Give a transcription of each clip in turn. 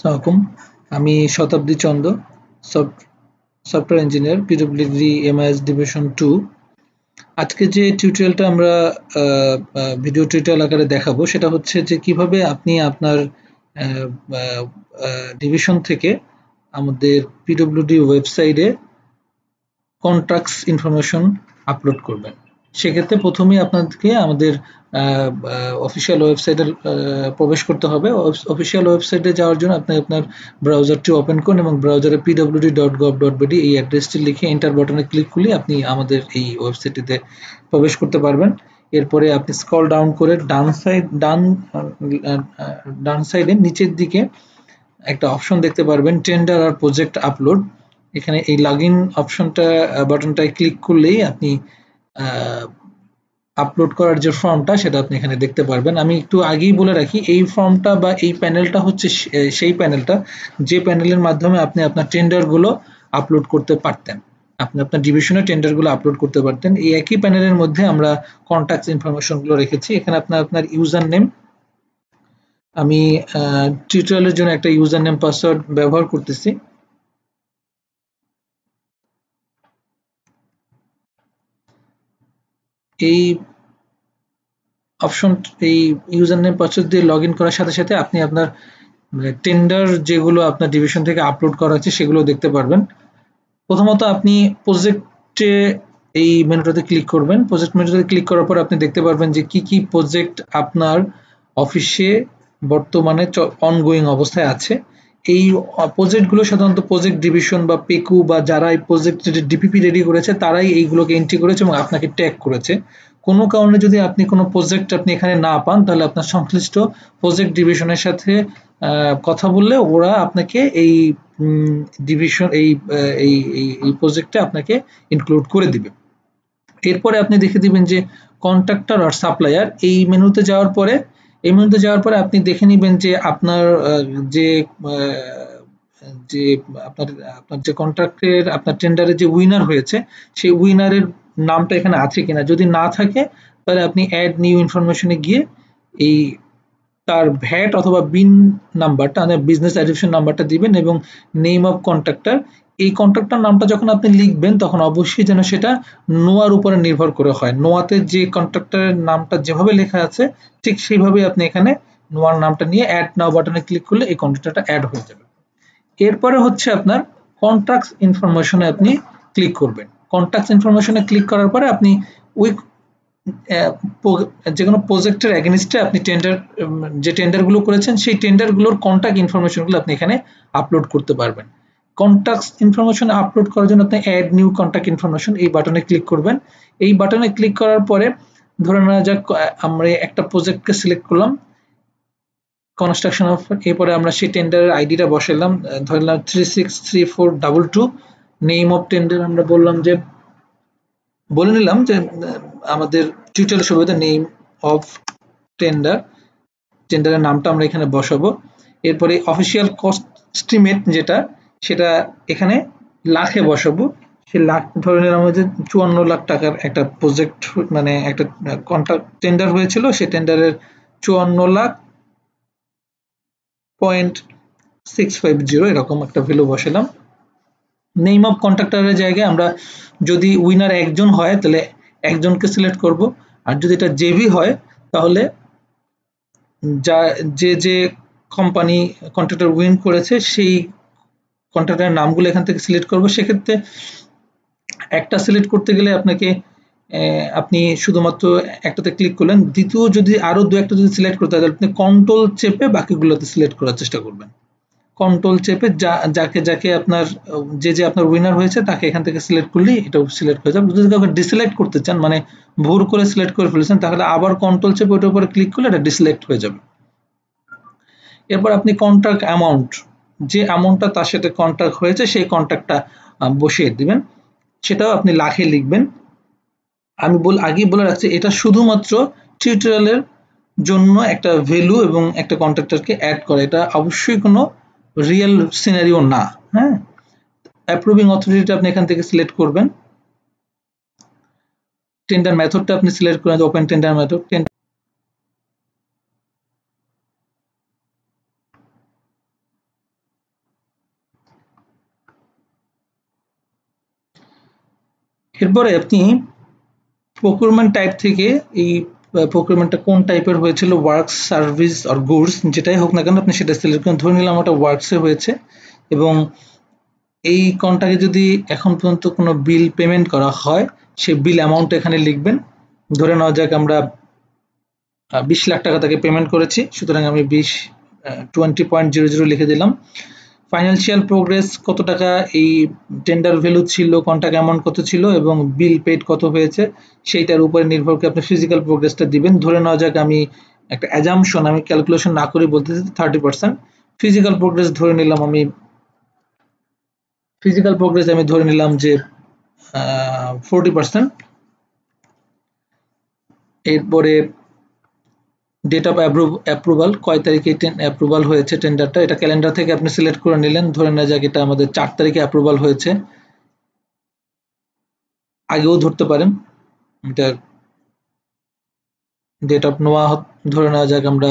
আসসালামু আমি Shatabdi Chanda, software engineer, PWD MIS division 2। আজকে যে টিউটোরিয়ালটা আমরা ভিডিও টিউটোরিয়াল আকারে দেখাবো সেটা হচ্ছে যে কিভাবে আপনি আপনার ডিভিশন থেকে আমাদের পিডব্লিউডি ওয়েবসাইটে কন্ট্রাক্টস ইনফরমেশন আপলোড করবেন। সেক্ষেত্রে প্রথমেই আপনাদেরকে আমাদের অফিসিয়াল ওয়েবসাইটে প্রবেশ করতে হবে। অফিসিয়াল ওয়েবসাইটে যাওয়ার জন্য আপনি আপনার ব্রাউজারটি ওপেন করুন এবং ব্রাউজারে pwd.gov.bd এই অ্যাড্রেসটি লিখে এন্টার বাটনে ক্লিক করলে আপনি আমাদের এই ওয়েবসাইটটিতে প্রবেশ করতে পারবেন। এরপরে আপনি স্ক্রল ডাউন করে ডান সাইডে নিচের দিকে একটা অপশন দেখতে পারবেন, টেন্ডার আর প্রজেক্ট আপলোড। এখানে এই লগইন অপশনটা বাটনটায় ক্লিক করলেই আপনি আপলোড করার যে ফর্মটা সেটা আপনি এখানে দেখতে পারবেন। আমি একটু আগেই বলে রাখি, এই ফর্মটা বা এই প্যানেলটা হচ্ছে সেই প্যানেলটা যে প্যানেলের মাধ্যমে আপনি আপনার টেন্ডারগুলো আপলোড করতে পারতেন, আপনি আপনার ডিভিশনে টেন্ডারগুলো আপলোড করতে পারতেন। এই একই প্যানেলের মধ্যে আমরা কন্ট্যাক্ট ইনফরমেশনগুলো রেখেছি। এখানে আপনার ইউজার নেম, আমি টিউটোরিয়ালের জন্য একটা ইউজার নেম পাসওয়ার্ড ব্যবহার করতেছি। এই অপশন, এই ইউজার নেম পাসওয়ার্ড দিয়ে লগইন করার সাথে সাথে আপনি আপনার টেন্ডার যেগুলো আপনার ডিভিশন থেকে আপলোড করা হচ্ছে সেগুলো দেখতে পারবেন। প্রথমত আপনি প্রজেক্টে এই মেনুটাতে ক্লিক করবেন। প্রজেক্ট মেনুটাতে ক্লিক করার পর আপনি দেখতে পারবেন যে কি কি প্রজেক্ট আপনার অফিসে বর্তমানে অনগোয়িং অবস্থায় আছে। এই প্রজেক্টগুলো সাধারণত প্রজেক্ট ডিভিশন বা পেকু বা যারা এই প্রজেক্টের ডিপিপি রেডি করেছে তারাই এইগুলোকে এন্ট্রি করেছে এবং আপনাকে ট্যাগ করেছে। কোনো কারণে যদি আপনি কোনো প্রজেক্ট আপনি এখানে না পান তাহলে আপনার সংশ্লিষ্ট প্রজেক্ট ডিভিশনের সাথে কথা বললে ওরা আপনাকে এই ডিভিশন এই প্রজেক্টে আপনাকে ইনক্লুড করে দিবে। এরপরে আপনি দেখে দিবেন যে কন্ট্রাক্টর আর সাপ্লায়ার। এই মেনুতে যাওয়ার পরে আপনি দেখে নেবেন যে আপনার যে আপনার যে কন্ট্রাক্টের আপনার টেন্ডারে যে উইনার হয়েছে সেই উইনারের নামটা এখানে আছে কিনা। যদি না থাকে তাহলে আপনি অ্যাড নিউ ইনফরমেশনে গিয়ে এই তার ভ্যাট অথবা বিন নাম্বারটা, বিজনেস অ্যাডমিশন নাম্বারটা দিবেন এবং নেম অফ কন্ট্রাক্টর, এই কন্ট্রাক্টর নামটা যখন আপনি লিখবেন তখন অবশ্যই যেন সেটা নোয়ার উপরে নির্ভর করে হয়। নোয়াতে যে কন্ট্রাক্টরের নামটা যেভাবে লেখা আছে ঠিক সেইভাবে আপনি এখানে নোয়ার নামটা নিয়ে অ্যাড নাও বাটনে ক্লিক করলে এই কন্ট্রাক্টরটা অ্যাড হয়ে যাবে। এরপরে হচ্ছে আপনার কন্ট্রাক্টস ইনফরমেশনে আপনি ক্লিক করবেন। কন্ট্রাক্টস ইনফরমেশনে ক্লিক করার পরে আপনি ওই যে কোনো প্রজেক্টের এগেইনস্টে আপনি যে টেন্ডারগুলো করেছেন সেই টেন্ডারগুলোর কন্ট্যাক্ট ইনফরমেশনগুলো আপনি এখানে আপলোড করতে পারবেন। কন্ট্যাক্ট ইনফরমেশন আপলোড করার জন্য আপনি অ্যাড নিউ কন্ট্যাক্ট ইনফরমেশন এই বাটনে ক্লিক করবেন। এই বাটনে ক্লিক করার পরে ধরে নেওয়া যাক আমরা একটা প্রজেক্টকে সিলেক্ট করলাম, কনস্ট্রাকশন অফ, এরপরে আমরা সেই টেন্ডারের আইডিটা বসালাম, ধরলাম 363422। নেম অফ টেন্ডার আমরা বলে নিলাম যে আমাদের টিউটোরিয়াল সুবিধা নেম অফ টেন্ডারের নামটা আমরা এখানে বসাবো। এরপরে অফিসিয়াল কস্ট এস্টিমেট সেটা এখানে লাখে বসাবো। সে লাখ ধরে নিলাম যে 54 লাখ টাকার একটা প্রজেক্ট, মানে একটা কন্ট্রাক্ট টেন্ডার হয়েছিল, সেই টেন্ডারের 54,650 এরকম একটা ভ্যালু বসালাম। নেম অফ কন্ট্রাক্টরের জায়গায় আমরা যদি উইনার একজন হয় তাহলে একজনকে সিলেক্ট করব, আর যদি এটা জেভি হয় তাহলে যে কোম্পানি কন্ট্রাক্টর উইন করেছে সেই কন্ট্রাক্টরের নামগুলো এখান থেকে সিলেক্ট করব। সেক্ষেত্রে একটা সিলেক্ট করতে গেলে আপনি শুধুমাত্র একটাতে ক্লিক করলেন, দ্বিতীয় যদি আরো দু একটা যদি সিলেক্ট করতে হয় তাহলে আপনি কন্ট্রোল চেপে বাকিগুলোতে সিলেক্ট করার চেষ্টা করবেন। কন্ট্রোল চেপে যাকে আপনার যে আপনার উইনার হয়েছে তাকে এখান থেকে সিলেক্ট করলেই এটাও সিলেক্ট হয়ে যাবে। যদি কাউকে ডিসিলেক্ট করতে চান, মানে ভুল করে সিলেক্ট করে ফেলেছেন, তাহলে আবার কন্ট্রোল চেপে ওটার উপরে ক্লিক করলে এটা ডিসিলেক্ট হয়ে যাবে। এরপর আপনি কন্ট্রাক্ট অ্যামাউন্ট, যে অ্যামাউন্টটা তার সাথে কন্ট্রাক্ট হয়েছে সেই কন্ট্রাক্টটা বসিয়ে দিবেন, সেটাও আপনি লাখে লিখবেন। আমি আগেই বলে রাখছি এটা শুধুমাত্র টিউটোরিয়ালের জন্য একটা ভ্যালু এবং একটা কন্ট্রাক্টরকে অ্যাড করে, এটা অবশ্যই কোনো রিয়েল সিনারিও না। হ্যাঁ, অ্যাপ্রুভিং অথরিটিটা আপনি এখান থেকে সিলেক্ট করবেন। টেন্ডার মেথডটা আপনি সিলেক্ট করেন, ওপেন টেন্ডার মেথড। এরপরে আপনি প্রকিউরমেন্ট টাইপ থেকে এই প্রকিউরমেন্টটা কোন টাইপের হয়েছিল, ওয়ার্ক, সার্ভিস আর গুডস, যেটাই হোক না কেন আপনি সেটা সিলেক্ট করেন। ধরে নিলাম ওটা ওয়ার্কসে হয়েছে, এবং এই কন্ট্রাক্টে যদি এখন পর্যন্ত কোনো বিল পেমেন্ট করা হয়, সেই বিল অ্যামাউন্ট এখানে লিখবেন। ধরে নেওয়া যাক আমরা 20 লাখ টাকা তাকে পেমেন্ট করেছি, সুতরাং আমি 20.00 লিখে দিলাম। ফাইন্যান্সিয়াল প্রোগ্রেস কত টাকা এই টেন্ডার ভ্যালু ছিল, কন্ট্রাক্ট অ্যামাউন্ট কত ছিল এবং বিল পেড কত হয়েছে, সেইটার উপরে নির্ভর করে আপনি ফিজিক্যাল প্রোগ্রেসটা দিবেন। ধরে নেওয়া যাক আমি একটা অ্যাজাম্পশন, আমি ক্যালকুলেশন না করে বলতেছি 30%। ফিজিক্যাল প্রোগ্রেস ধরে নিলাম আমি, ধরে নিলাম যে 40%। এরপরে ডেট অফ অ্যাপ্রুভাল, কয় তারিখে অ্যাপ্রুভাল হয়েছে টেন্ডারটা, এটা ক্যালেন্ডার থেকে আপনি সিলেক্ট করে নিলেন। ধরে নেওয়া যাক এটা আমাদের 4 তারিখে অ্যাপ্রুভাল হয়েছে, আগেও ধরতে পারেন। এটা ডেট অফ নেওয়া, ধরে নেওয়া যাক আমরা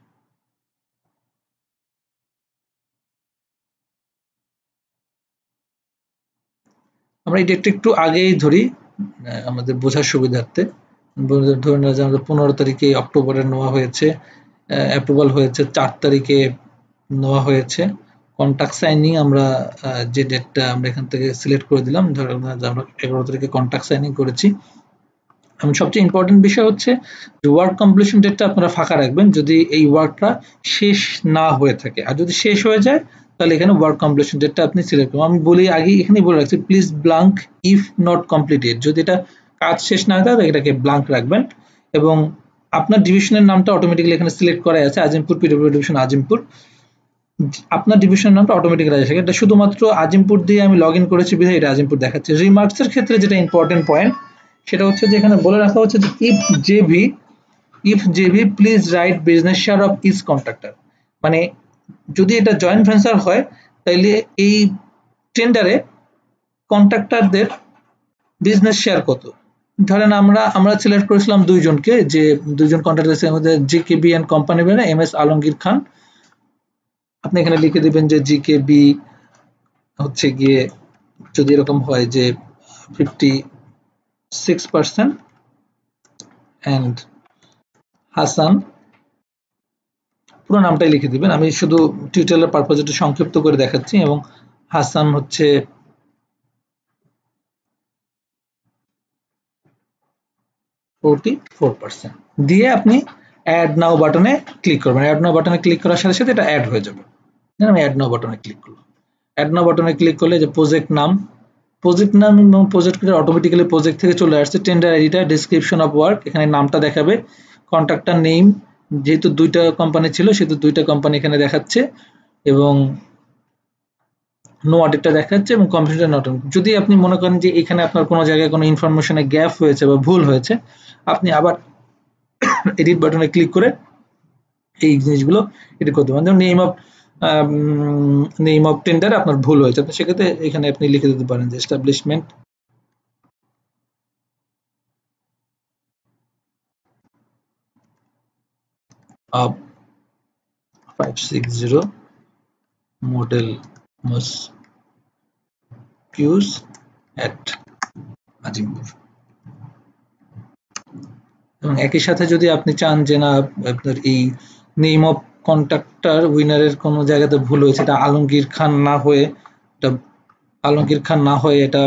এই ডেটটা একটু আগেই ধরি আমাদের বোঝার সুবিধার্থে। ধরে নেওয়া যাক আমাদের 15 তারিখে অক্টোবরে নেওয়া হয়েছে, অ্যাপ্রুভাল হয়েছে 4 তারিখে নেওয়া হয়েছে। কন্ট্রাক্ট সাইনিং আমরা যে ডেটটা আমরা এখান থেকে সিলেক্ট করে দিলাম, ধরে নেওয়া যাক আমরা 11 তারিখে কন্ট্রাক্ট সাইনিং করেছি। সবচেয়ে ইম্পর্টেন্ট বিষয় হচ্ছে যে ওয়ার্ক কমপ্লিশন ডেটটা আপনারা ফাঁকা রাখবেন যদি এই ওয়ার্কটা শেষ না হয়ে থাকে। আর যদি শেষ হয়ে যায় তাহলে এখানে ওয়ার্ক কমপ্লিশন ডেটটা আপনি সিলেক্ট করবেন। আমি বলি আগেই এখানেই বলে রাখছি, please blank if not completed. যদি এটা কাজ শেষ না হয় তাহলে এটাকে ব্লাঙ্ক রাখবেন। এবং আপনার ডিভিশনের নামটা অটোমেটিক্যালি এখানে সিলেক্ট করা আছে, আজিমপুর, পিডব্লিউ ডিভিশন আজিমপুর। আপনার ডিভিশনের নামটা অটোমেটিক্যালি আসে, এটা শুধুমাত্র আজিমপুর দিয়ে আমি লগ ইন করেছি বিধায় এটা আজিমপুর দেখাচ্ছে। রিমার্কসের ক্ষেত্রে যেটা ইম্পর্টেন্ট পয়েন্ট সেটা হচ্ছে যে এখানে বলে রাখা হচ্ছে যে if JV please write business share of is contractor. মানে যদি এটা জয়েন্ট ভেঞ্চার হয় তাহলে এই টেন্ডারে কন্ট্রাক্টরদের বিজনেস শেয়ার কত। ধরেন আমরা সিলেক্ট করেছিলাম দুইজনকে, যে দুইজন কন্ট্রাক্টর আমাদের GKB and company M S Alamgir Khan. আপনি এখানে লিখে দিবেন যে জিকেবি হচ্ছে গিয়ে যদি এরকম হয় যে 56% এন্ড হাসান, পুরো নামটাই লিখে দিবেন। আমি শুধু টিউটোরিয়ালের পারপাজ একটু সংক্ষিপ্ত করে দেখাচ্ছি। এবং হাসান হচ্ছে 44% দিয়ে আপনি অ্যাড নাও বাটনে ক্লিক করবেন। অ্যাড নাও বাটনে ক্লিক করার সাথে সাথে এটা অ্যাড হয়ে যাবে। আমি অ্যাড নাও বাটনে ক্লিক করলাম। অ্যাড নাও বাটনে ক্লিক করলে যে প্রজেক্ট নাম এবং প্রজেক্ট অটোমেটিক্যালি প্রজেক্ট থেকে চলে আসছে। টেন্ডার আইডিটা, ডেসক্রিপশন অফ ওয়ার্ক, এখানে নামটা দেখাবে। কন্ট্রাক্টর নেম, যেহেতু দুইটা কোম্পানি ছিল সেহেতু দুইটা কোম্পানি এখানে দেখাচ্ছে, এবং নো অডিটটা দেখাচ্ছে, এবং কম্পিউটার নট। যদি আপনি মনে করেন যে এখানে আপনার কোনো জায়গায় কোনো ইনফরমেশনে গ্যাপ হয়েছে বা ভুল হয়েছে, আপনি আবার এডিট বাটনে ক্লিক করে এই জিনিসগুলো এডিট করতে পারেন। যেমন নেম অফ টেন্ডার আপনার ভুল হয়েছে, আপনি সেক্ষেত্রে এখানে আপনি লিখে দিতে পারেন যে establishment of 560 model mosques at Azimpur. এবং একই সাথে যদি আপনি চান যে না আপনার এই নেম অফ কন্ট্রাক্টর উইনারের কোনো জায়গাতে ভুল হয়েছে, এটা আলমগীর খান না হয়ে এটা আলমগীর খান না হয়ে এটা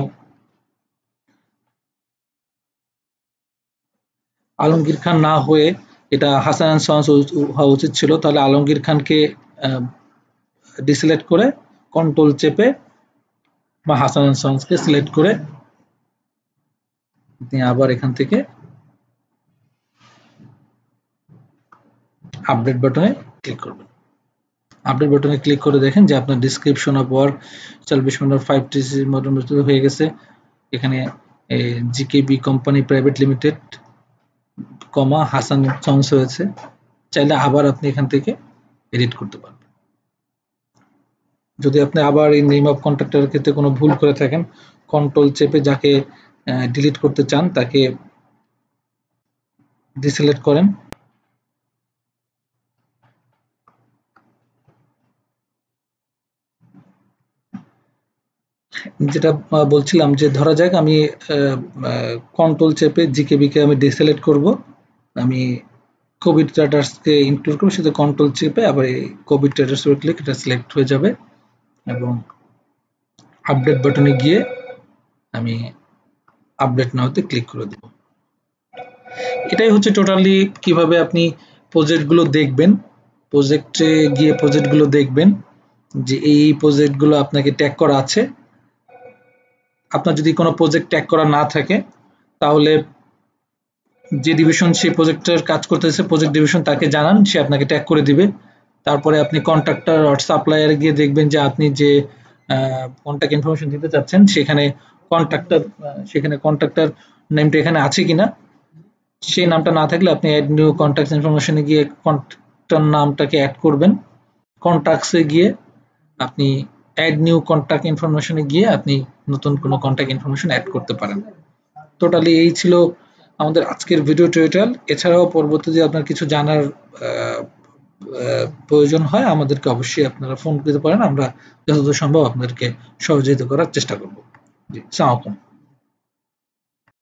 আলমগীর খান না হয়ে এটা হাসান এন্ড সন্স হওয়া উচিত ছিল, তাহলে আলমগীর খানকে ডিসিলেক্ট করে কন্ট্রোল চেপে বা হাসান এন্ড সন্সকে সিলেক্ট করে আপনি আবার এখান থেকে আপডেট বাটনে ক্লিক করবেন। আপডেট বাটনে ক্লিক করে দেখেন যে আপনার description of work establishment of 5TC model হয়ে গেছে। এখানে GKB company private limited comma Hasan sons হয়েছে। চাইলে আবার আপনি এখান থেকে এডিট করতে পারবেন। যদি আপনি আবার এই নেম অফ কন্ট্রাক্টরের ক্ষেত্রে কোনো ভুল করে থাকেন, কন্ট্রোল চেপে যাকে ডিলিট করতে চান তাকে ডিসিলেক্ট করেন। যেটা বলছিলাম যে ধরা যাক আমি কন্ট্রোল চেপে জিকেবি কে আমি ডিসিলেক্ট করব, আমি কোভিড ট্রেডার্সকে ইনক্লুড করব, সেটা কন্ট্রোল চেপে আবার এই কোভিড ট্রেডার্স উপর ক্লিক, এটা সিলেক্ট হয়ে যাবে এবং আপডেট বাটনে গিয়ে আমি আপডেট নাওতে ক্লিক করে দেব। এটাই হচ্ছে টোটালি কিভাবে আপনি প্রজেক্টগুলো দেখবেন, প্রজেক্টে গিয়ে প্রজেক্টগুলো দেখবেন যে এই প্রজেক্টগুলো আপনাকে ট্যাগ করা আছে। আপনার যদি কোনো প্রজেক্ট ট্যাগ করা না থাকে তাহলে যে ডিভিশন সেই প্রজেক্টের কাজ করতেছে প্রজেক্ট ডিভিশন তাকে জানান, সে আপনাকে ট্যাগ করে দিবে। তারপরে আপনি কন্ট্রাক্টর আর সাপ্লায়ারে গিয়ে দেখবেন যে আপনি যে কন্ট্যাক্ট ইনফরমেশন দিতে চাচ্ছেন সেখানে কন্ট্রাক্টর নেমটা এখানে আছে কিনা। সেই নামটা না থাকলে আপনি অ্যাড নিউ কন্ট্যাক্ট ইনফরমেশনে গিয়ে কন্ট্রাক্টর নামটাকে অ্যাড করবেন। কন্ট্যাক্টসে গিয়ে আপনি অ্যাড নিউ কন্ট্যাক্ট ইনফরমেশনে গিয়ে আপনি নতুন কোনো কন্ট্যাক্ট ইনফরমেশন অ্যাড করতে পারেন। টোটালি এই ছিল আমাদের আজকের ভিডিও টিউটোরিয়াল। এছাড়াও পরবর্তীতে আপনার কিছু জানার প্রয়োজন হয় আমাদেরকে অবশ্যই আপনারা ফোন দিতে পারেন, আমরা যতদূর সম্ভব আপনাদেরকে সহযোগিতা করার চেষ্টা করব। জি, আসসালামু আলাইকুম।